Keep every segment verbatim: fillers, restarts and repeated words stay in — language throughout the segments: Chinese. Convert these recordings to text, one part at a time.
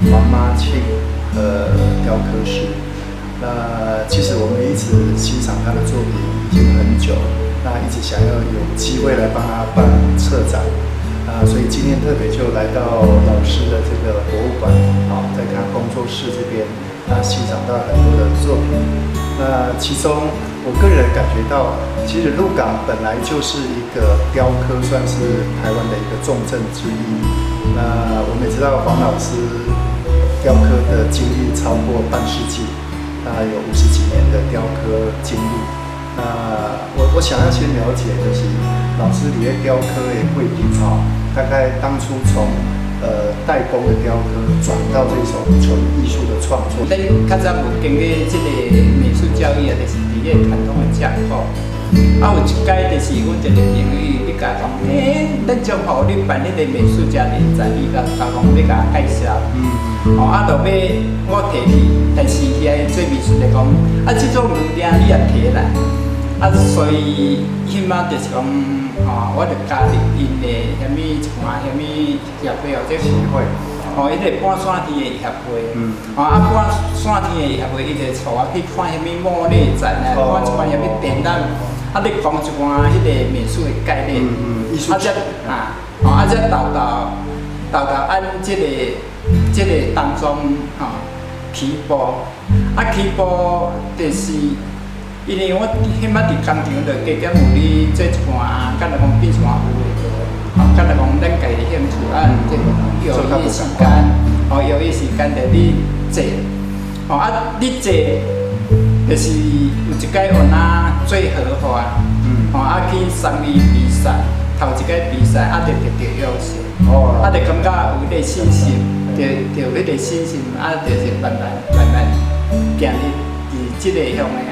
王妈庆呃雕刻师。那其实我们一直欣赏他的作品已经很久，那一直想要有机会来帮他办策展，啊，所以今天特别就来到老师的这个博物馆，啊，在他工作室这边，那欣赏到很多的作品。那其中我个人感觉到，其实鹿港本来就是一个雕刻，算是台湾的一个重镇之一。那我们也知道黄老师雕刻的经历超过半世纪。他有五十几年的雕刻经历。那我我想要先了解，就是老师你的雕刻的过程哈，大概当初从呃代工的雕刻转到这种纯艺术的创作。 咱较早有经过这个美术教育啊，就是伫咧传统的架构。啊，有一届就是阮一个朋友，你甲讲，诶、欸，咱将互你办迄个美术家联展，你甲甲讲要甲介绍。嗯。哦，啊，落尾我提去，但是遐做美术来讲，啊，即种物件你也提来，啊，所以起码就是讲，哦，我就加入因的虾米一款虾米协会或者协会，哦，伊个半山天的协会，嗯，哦，啊，半山天的协会，伊就带我去看虾米莫内展啊，看一款虾米展览，啊，你讲一寡迄个美术的概念，嗯嗯，艺术，啊，则啊，哦，啊，则豆豆豆豆按即个。这个当中吼起步，啊起步就是因为我迄摆伫工厂就加减有你做一寡，敢若讲变一寡有诶做，吼敢若讲咱家己兴趣啊，这有伊诶时间，吼有伊时间就你坐，吼啊你坐就是有一届有哪做荷花，吼啊去参与比赛，头一届比赛啊就得到优胜，哦，啊就感觉有迄个信心。着着迄个信心，啊，就是慢慢慢慢行入伫即个向的。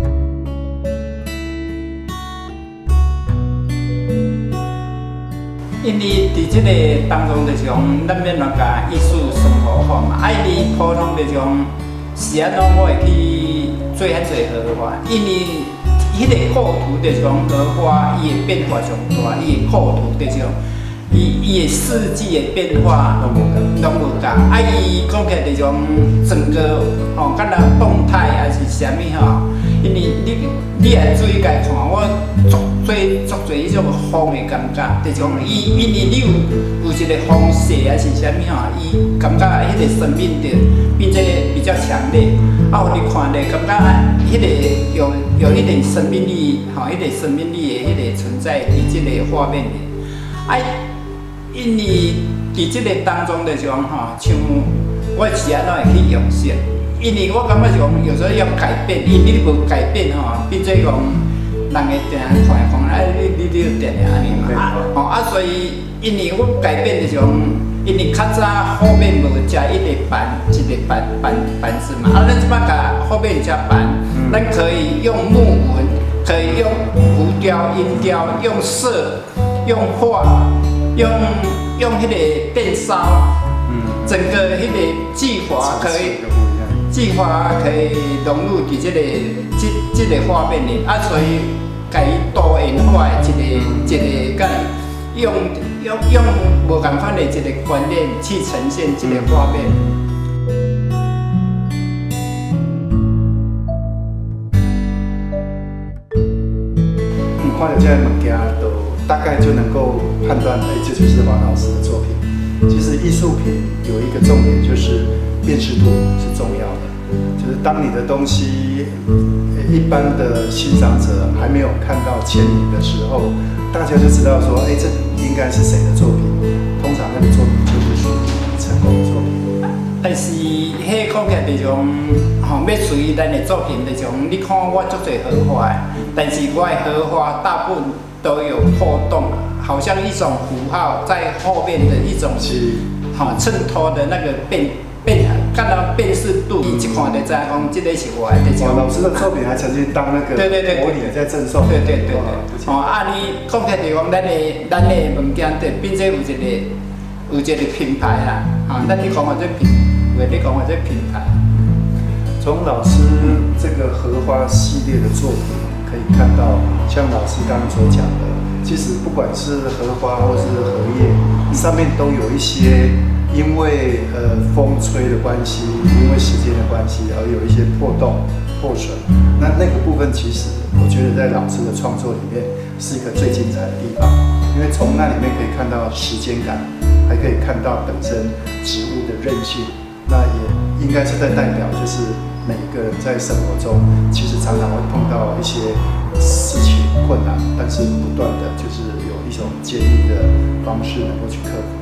因为伫即个当中，就是讲，咱免乱甲艺术生活化嘛。啊，因为普通就是讲，是安怎我会去做遐侪荷花？因为迄个构图就是讲荷花，伊的变化上大，伊的构图就是讲。伊伊的四季的变化拢无共，拢无共。啊，伊讲起来就是讲整个吼，敢若动态还是啥物吼？因为你你来注意家看，我足做足做迄种风的感觉，就是讲伊因为你有有一个风势还是啥物吼，伊感觉迄个生命力变做比较强烈。啊，有你看咧，感觉迄个有有一点生命力，吼，迄个生命力的迄个存在伫即个画面里，啊。因为伫即个当中就是讲吼，像我是安怎会去用心？因为我感觉是讲，有时候要改变，因为你无改变吼，变做讲人会定看讲，哎，你你你就定定安尼嘛。啊，吼啊，所以因为我改变就是讲，因为较早后面无加一个板，一个板板板子嘛，啊，咱即摆甲后面加板，咱可以用木纹，可以用浮雕、银雕，用色，用画。用用迄个电烧，嗯，整个迄个技法可以，技法可以融入伫即个即即个画面里，啊，所以甲伊多元化的一个一个个用用用无共款的一个观念去呈现即个画面。 嗯，看到这个物件都。大概就能够判断，哎，这就是王老师的作品。其实艺术品有一个重点，就是辨识度是重要的。就是当你的东西，一般的欣赏者还没有看到签名的时候，大家就知道说，哎，这应该是谁的作品。通常那个作品就是属于成功的作品。 但是，迄讲起来就是讲，吼，要属于咱的作品，就是讲，你看我足侪荷花，但是我的荷花大部分。都有破洞，好像一种符号在后面的一种，好、哦、衬托的那个变变，看到辨识度，你一看就知讲，这个是我的。 哦，老师的作品还曾经当那个对对对模拟在赠送。 对对对对。哦，啊，你讲起来讲，咱的咱的物件，就变做有一个有一个品牌啦，啊，咱你讲话这品，有你讲话这品牌。 从老师这个荷花系列的作品。可以看到，像老师刚刚所讲的，其实不管是荷花或是荷叶，上面都有一些因为呃风吹的关系，因为时间的关系，而有一些破洞、破损。那那个部分其实我觉得在老师的创作里面是一个最精彩的地方，因为从那里面可以看到时间感，还可以看到本身植物的韧性。那也应该是在代表，就是每个人在生活中，其实常常会碰到一些事情困难，但是不断的就是有一种坚毅的方式能够去克服。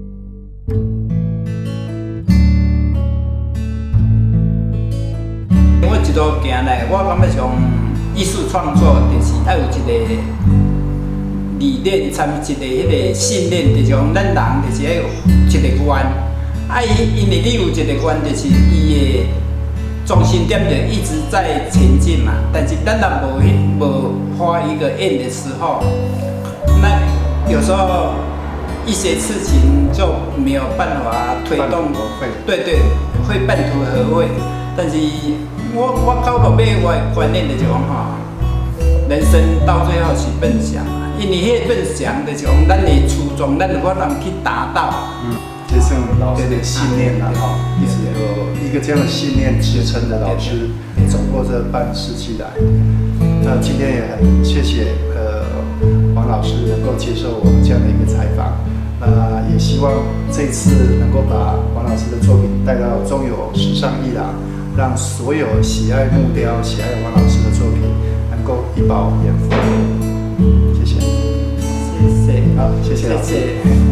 我一路行来，我感觉上艺术创作就是要有一个理念，参一个迄个信念，就是讲咱人就是要有一个愿。啊，因为你有一个愿，就是伊的中心点就一直在前进嘛。但是咱若无无画一个 end 的时候，那有时候一些事情就没有办法推动。对对，会半途而废。但是我我到落尾我的观念就是讲吼，人生到最后是梦想嘛，因为迄个梦想就是讲咱的初衷，咱有法通去达到。嗯。 这是老师的信念呐，哈，一直有一个这样的信念支撑着老师走过这半世纪来。那今天也很谢谢呃王老师能够接受我们这样的一个采访。那也希望这次能够把王老师的作品带到中友时尚艺廊，让所有喜爱木雕、喜爱王老师的作品能够一饱眼福。谢谢， 谢谢， 好，谢谢老师。 谢谢。